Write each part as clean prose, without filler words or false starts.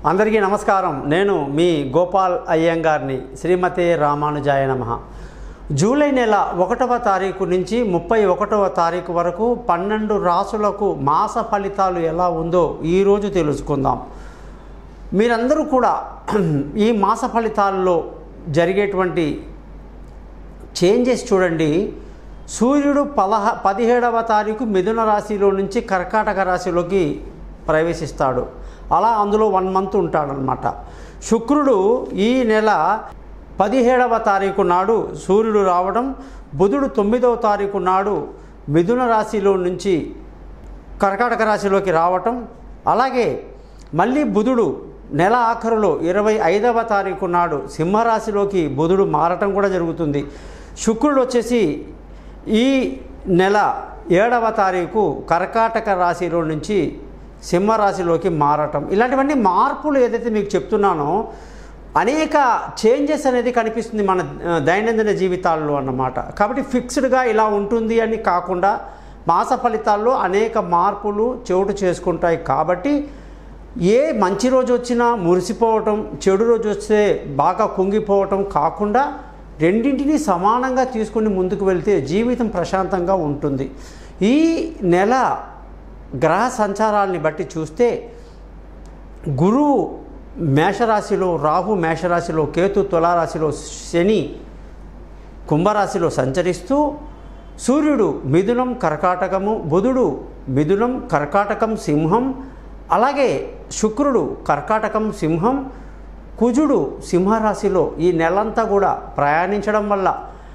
అందరికీ నమస్కారం. నేను మీ గోపాల్ అయ్యంగార్ని. శ్రీమతే రామానుజాయ నమః. జూలై నెల 1వ తారీఖు నుంచి 31వ తారీఖు వరకు 12 రాసులకు మాస ఫలితాలు ఎలా ఉందో ఈరోజు తెలుసుకుందాం. మీరందరూ కూడా ఈ మాస ఫలితాల్లో జరిగేటువంటి చేంజెస్ చూడండి. సూర్యుడు 17వ తారీఖు మిథున రాశిలో నుంచి కర్కాటక రాశిలోకి ప్రవేశిస్తాడు. అలా అందులో 1 మంత్ ఉంటాడనమాట. శుక్రుడు ఈ నెల 17వ తారీఖు నాడు సూర్యుడు రావడం, బుధుడు 9వ తారీఖు నాడు మిథున రాశిలో నుంచి కర్కాటక రాశిలోకి రావటం, అలాగే మళ్ళీ బుధుడు నెల ఆఖరులో 25వ తారీఖు నాడు సింహరాశిలోకి బుధుడు మారటం కూడా జరుగుతుంది. శుక్రుడు వచ్చేసి ఈ నెల 7వ తారీఖు కర్కాటక రాశిలో నుంచి సింహరాశిలోకి మారటం. ఇలాంటివన్నీ మార్పులు ఏదైతే మీకు చెప్తున్నానో అనేక చేంజెస్ అనేది కనిపిస్తుంది మన దైనందిన జీవితాల్లో అన్నమాట. కాబట్టి ఫిక్స్డ్గా ఇలా ఉంటుంది అని కాకుండా మాస ఫలితాల్లో అనేక మార్పులు చోటు చేసుకుంటాయి. కాబట్టి ఏ మంచి రోజు వచ్చినా మురిసిపోవటం, చెడు రోజు వస్తే బాగా కుంగిపోవటం కాకుండా రెండింటినీ సమానంగా తీసుకుని ముందుకు వెళ్తే జీవితం ప్రశాంతంగా ఉంటుంది. ఈ నెల గ్రహ సంచారాలని బట్టి చూస్తే గురువు మేషరాశిలో, రాహు మేషరాశిలో, కేతు తులారాశిలో, శని కుంభరాశిలో సంచరిస్తూ, సూర్యుడు మిథునం కర్కాటకము, బుధుడు మిథునం కర్కాటకం సింహం, అలాగే శుక్రుడు కర్కాటకం సింహం, కుజుడు సింహరాశిలో ఈ నెలంతా కూడా ప్రయాణించడం వల్ల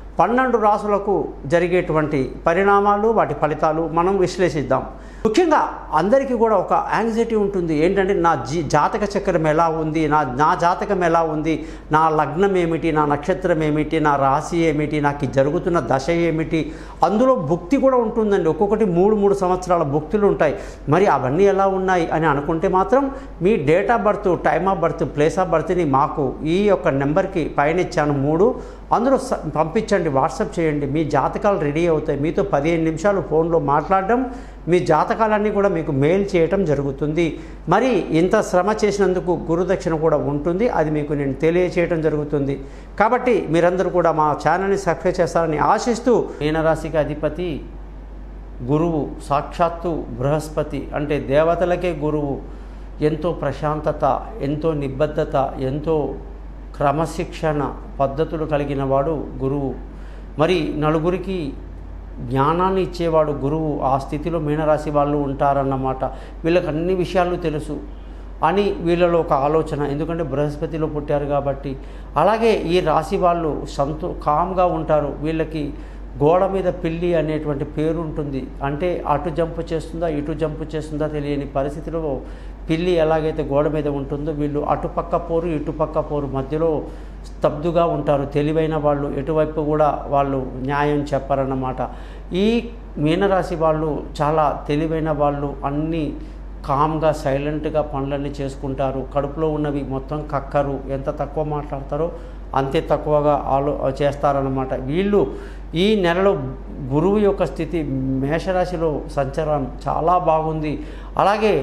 12 రాసులకు జరిగేటువంటి పరిణామాలు, వాటి ఫలితాలు మనం విశ్లేషిద్దాం. ముఖ్యంగా అందరికీ కూడా ఒక యాంగ్జైటీ ఉంటుంది. ఏంటంటే నా జాతక చక్రం ఎలా ఉంది, నా జాతకం ఎలా ఉంది, నా లగ్నం ఏమిటి, నా నక్షత్రం ఏమిటి, నా రాశి ఏమిటి, నాకు జరుగుతున్న దశ ఏమిటి, అందులో భుక్తి కూడా ఉంటుందండి. ఒక్కొక్కటి 3 సంవత్సరాల భుక్తులు ఉంటాయి. మరి అవన్నీ ఎలా ఉన్నాయి అని అనుకుంటే మాత్రం మీ date of birth, time of birth, place of బర్త్ని మాకు ఈ యొక్క నెంబర్కి పైన ఇచ్చాను 3, అందులో పంపించండి, వాట్సాప్ చేయండి. మీ జాతకాలు రెడీ అవుతాయి. మీతో 15 నిమిషాలు ఫోన్లో మాట్లాడడం, మీ జాతకాలన్నీ కూడా మీకు మెయిల్ చేయటం జరుగుతుంది. మరి ఇంత శ్రమ చేసినందుకు గురుదక్షిణ కూడా ఉంటుంది, అది మీకు నేను తెలియచేయటం జరుగుతుంది. కాబట్టి మీరందరూ కూడా మా ఛానల్ని సబ్స్క్రైబ్ చేస్తారని ఆశిస్తూ, మీనరాశికి అధిపతి గురువు, సాక్షాత్తు బృహస్పతి, అంటే దేవతలకే గురువు. ఎంతో ప్రశాంతత, ఎంతో నిబద్ధత, ఎంతో క్రమశిక్షణ పద్ధతులు కలిగిన వాడు గురువు. మరి నలుగురికి జ్ఞానాన్ని ఇచ్చేవాడు గురువు. ఆ స్థితిలో మీనరాశి వాళ్ళు ఉంటారన్నమాట. వీళ్ళకి అన్ని విషయాలు తెలుసు అని వీళ్ళలో ఒక ఆలోచన, ఎందుకంటే బృహస్పతిలో పుట్టారు కాబట్టి. అలాగే ఈ రాశి వాళ్ళు కామ్గా ఉంటారు. వీళ్ళకి గోడ మీద పిల్లి అనేటువంటి పేరు ఉంటుంది. అంటే అటు జంపు చేస్తుందా ఇటు జంపు చేస్తుందా తెలియని పరిస్థితిలో పిల్లి ఎలాగైతే గోడ మీద ఉంటుందో వీళ్ళు అటుపక్క పోరు ఇటుపక్క పోరు మధ్యలో స్తబ్దుగా ఉంటారు. తెలివైన వాళ్ళు, ఎటువైపు కూడా వాళ్ళు న్యాయం చెప్పరన్నమాట. ఈ మీనరాశి వాళ్ళు చాలా తెలివైన వాళ్ళు. అన్నీ కామ్గా సైలెంట్గా పనులన్నీ చేసుకుంటారు. కడుపులో ఉన్నవి మొత్తం కక్కరు. ఎంత తక్కువ మాట్లాడతారో అంతే తక్కువగా చేస్తారన్నమాట. వీళ్ళు ఈ నెలలో గురువు యొక్క స్థితి మేషరాశిలో సంచారం చాలా బాగుంది. అలాగే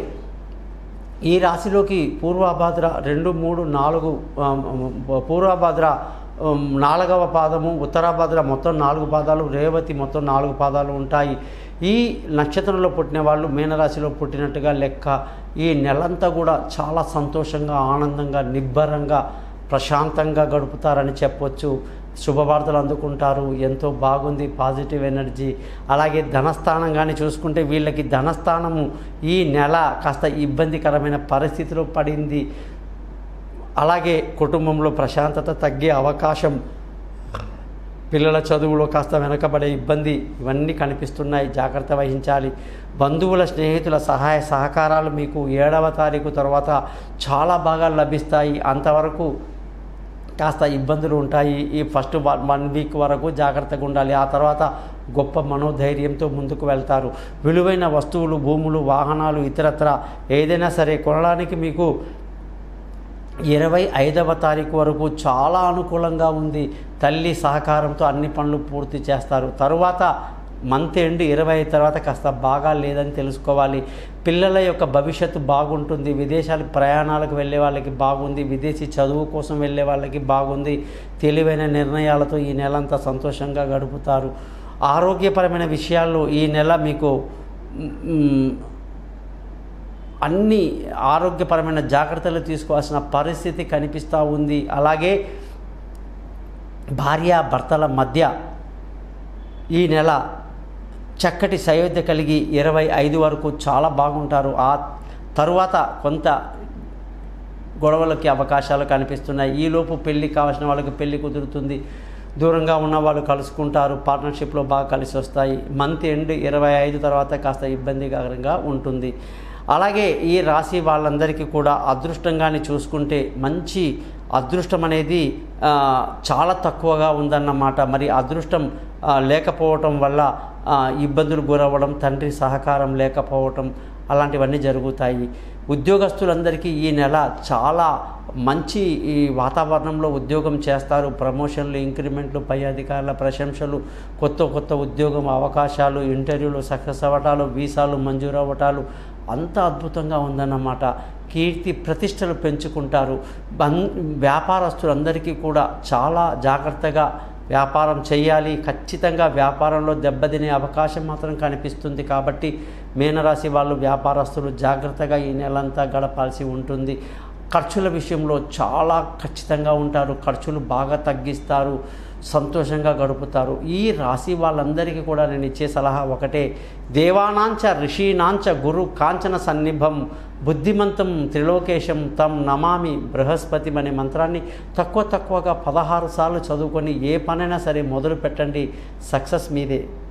ఈ రాశిలోకి పూర్వభాద్ర 2, 3, 4 పూర్వభాద్ర 4వ పాదము, ఉత్తరాభాద్ర మొత్తం 4 పాదాలు, రేవతి మొత్తం 4 పాదాలు ఉంటాయి. ఈ నక్షత్రంలో పుట్టిన వాళ్ళు మీనరాశిలో పుట్టినట్టుగా లెక్క. ఈ నెలంతా కూడా చాలా సంతోషంగా, ఆనందంగా, నిబ్బరంగా, ప్రశాంతంగా గడుపుతారని చెప్పొచ్చు. శుభవార్తలు అందుకుంటారు. ఎంతో బాగుంది, పాజిటివ్ ఎనర్జీ. అలాగే ధనస్థానం కానీ చూసుకుంటే వీళ్ళకి ధనస్థానము ఈ నెల కాస్త ఇబ్బందికరమైన పరిస్థితిలో పడింది. అలాగే కుటుంబంలో ప్రశాంతత తగ్గే అవకాశం, పిల్లల చదువులో కాస్త వెనకబడే ఇబ్బంది, ఇవన్నీ కనిపిస్తున్నాయి. జాగ్రత్త వహించాలి. బంధువుల, స్నేహితుల సహాయ సహకారాలు మీకు 7వ తారీఖు తర్వాత చాలా బాగా లభిస్తాయి. అంతవరకు కాస్త ఇబ్బందులు ఉంటాయి. ఈ ఫస్ట్ 1 వీక్ వరకు జాగ్రత్తగా ఉండాలి. ఆ తర్వాత గొప్ప మనోధైర్యంతో ముందుకు వెళ్తారు. విలువైన వస్తువులు, భూములు, వాహనాలు, ఇతరత్ర ఏదైనా సరే కొనడానికి మీకు 25వ తారీఖు వరకు చాలా అనుకూలంగా ఉంది. తల్లి సహకారంతో అన్ని పనులు పూర్తి చేస్తారు. తరువాత మంత్ ఎండ్ 25 తర్వాత కాస్త బాగా లేదని తెలుసుకోవాలి. పిల్లల యొక్క భవిష్యత్తు బాగుంటుంది. విదేశాలకు ప్రయాణాలకు వెళ్ళే వాళ్ళకి బాగుంది. విదేశీ చదువు కోసం వెళ్ళే వాళ్ళకి బాగుంది. తెలివైన నిర్ణయాలతో ఈ నెలంతా సంతోషంగా గడుపుతారు. ఆరోగ్యపరమైన విషయాల్లో ఈ నెల మీకు అన్ని ఆరోగ్యపరమైన జాగ్రత్తలు తీసుకోవాల్సిన పరిస్థితి కనిపిస్తూ ఉంది. అలాగే భార్యాభర్తల మధ్య ఈ నెల చక్కటి సయోధ్య కలిగి 25 వరకు చాలా బాగుంటారు. ఆ తరువాత కొంత గొడవలకి అవకాశాలు కనిపిస్తున్నాయి. ఈలోపు పెళ్ళి కావాల్సిన వాళ్ళకి పెళ్ళి కుదురుతుంది. దూరంగా ఉన్న వాళ్ళు కలుసుకుంటారు. పార్ట్నర్షిప్లో బాగా కలిసి వస్తాయి. మంత్ ఎండ్ 25 తర్వాత కాస్త ఇబ్బందికరంగా ఉంటుంది. అలాగే ఈ రాశి వాళ్ళందరికీ కూడా అదృష్టంగాని చూసుకుంటే మంచి అదృష్టం అనేది చాలా తక్కువగా ఉందన్నమాట. మరి అదృష్టం లేకపోవటం వల్ల ఇబ్బందులు గురవ్వడం, తండ్రి సహకారం లేకపోవటం అలాంటివన్నీ జరుగుతాయి. ఉద్యోగస్తులందరికీ ఈ నెల చాలా మంచి ఈ వాతావరణంలో ఉద్యోగం చేస్తారు. ప్రమోషన్లు, ఇంక్రిమెంట్లు, పై అధికారుల ప్రశంసలు, కొత్త ఉద్యోగం అవకాశాలు, ఇంటర్వ్యూలు సక్సెస్ అవ్వటాలు, వీసాలు మంజూరు అవ్వటాలు అంత అద్భుతంగా ఉందన్నమాట. కీర్తి ప్రతిష్టలు పెంచుకుంటారు. వ్యాపారస్తులందరికీ కూడా చాలా జాగ్రత్తగా వ్యాపారం చేయాలి. ఖచ్చితంగా వ్యాపారంలో దెబ్బతినే అవకాశం మాత్రం కనిపిస్తుంది. కాబట్టి మీనరాశి వాళ్ళు, వ్యాపారస్తులు జాగ్రత్తగా ఈ నెలంతా గడపాల్సి ఉంటుంది. ఖర్చుల విషయంలో చాలా ఖచ్చితంగా ఉంటారు. ఖర్చులు బాగా తగ్గిస్తారు. సంతోషంగా గడుపుతారు. ఈ రాశి వాళ్ళందరికీ కూడా నేను ఇచ్చే సలహా ఒకటే, దేవానాంచ ఋషీనాంచ గురు కాంచన సన్నిభం బుద్ధిమంతం త్రిలోకేశం తం నమామి బృహస్పతి అనే మంత్రాన్ని తక్కువగా 16 సార్లు చదువుకొని ఏ పనైనా సరే మొదలు పెట్టండి. సక్సెస్ మీదే.